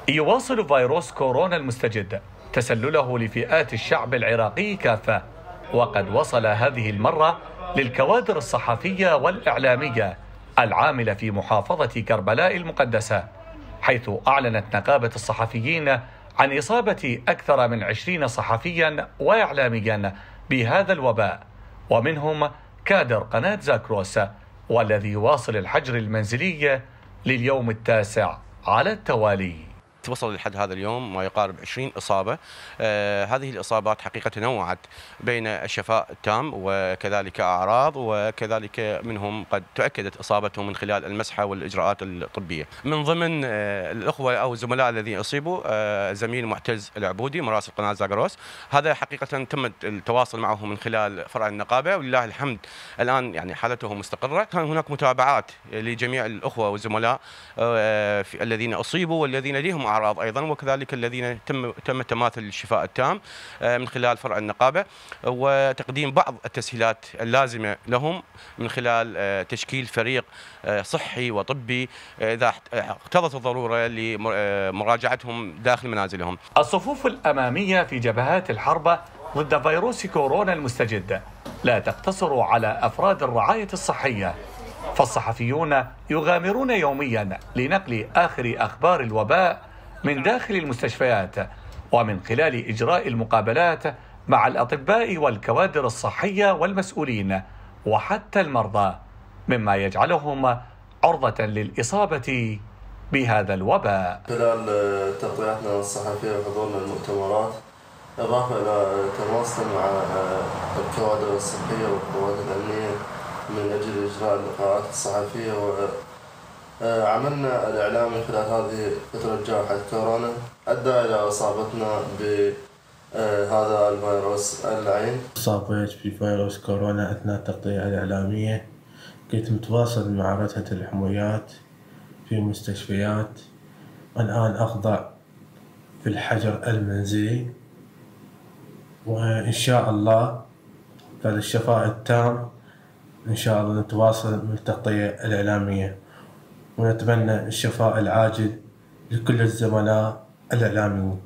يواصل فيروس كورونا المستجد تسلله لفئات الشعب العراقي كافة، وقد وصل هذه المرة للكوادر الصحفية والإعلامية العاملة في محافظة كربلاء المقدسة، حيث أعلنت نقابة الصحفيين عن إصابة أكثر من 20 صحفيا وإعلاميا بهذا الوباء، ومنهم كادر قناة زاكروس، والذي يواصل الحجر المنزلي لليوم التاسع على التوالي. وصل لحد هذا اليوم ما يقارب 20 إصابة. هذه الإصابات حقيقة تنوعت بين الشفاء التام وكذلك أعراض، وكذلك منهم قد تأكدت إصابتهم من خلال المسحة والإجراءات الطبية. من ضمن الأخوة أو الزملاء الذين أصيبوا زميل معتز العبودي مراسل قناة زاغروس، هذا حقيقة تم التواصل معه من خلال فرع النقابة، ولله الحمد الآن يعني حالته مستقرة. كان هناك متابعات لجميع الأخوة والزملاء الذين أصيبوا والذين لهم أعراض أيضا، وكذلك الذين تم تماثل الشفاء التام من خلال فرع النقابة، وتقديم بعض التسهيلات اللازمة لهم من خلال تشكيل فريق صحي وطبي إذا اقتضت الضرورة لمراجعتهم داخل منازلهم. الصفوف الأمامية في جبهات الحرب ضد فيروس كورونا المستجد لا تقتصر على أفراد الرعاية الصحية، فالصحفيون يغامرون يوميا لنقل آخر أخبار الوباء من داخل المستشفيات، ومن خلال إجراء المقابلات مع الأطباء والكوادر الصحية والمسؤولين وحتى المرضى، مما يجعلهم عرضة للإصابة بهذا الوباء. خلال تغطياتنا الصحفية وحضورنا المؤتمرات، إضافة إلى تواصل مع الكوادر الصحية والقوات الأمنية من أجل إجراء اللقاءات الصحفية، وعملنا الإعلامي خلال هذه فترة جائحة كورونا أدى إلى إصابتنا بهذا الفيروس اللعين. إصابت بفيروس كورونا أثناء التغطية الإعلامية. كنت متواصل مع رتبة الحمويات في مستشفيات، الآن أخضع في الحجر المنزلي، وإن شاء الله بعد الشفاء التام إن شاء الله نتواصل من التغطية الإعلامية، ونتمنى الشفاء العاجل لكل الزملاء الإعلاميين.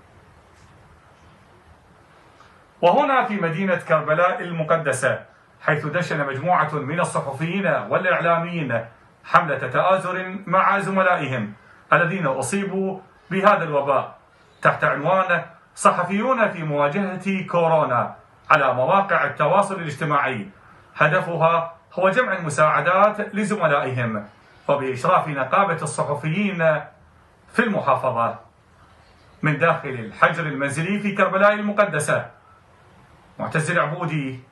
وهنا في مدينة كربلاء المقدسة، حيث دشن مجموعة من الصحفيين والإعلاميين حملة تآزر مع زملائهم الذين أصيبوا بهذا الوباء تحت عنوان صحفيون في مواجهة كورونا على مواقع التواصل الاجتماعي. هدفها هو جمع المساعدات لزملائهم، وبإشراف نقابة الصحفيين في المحافظة. من داخل الحجر المنزلي في كربلاء المقدسة، معتز العبودي،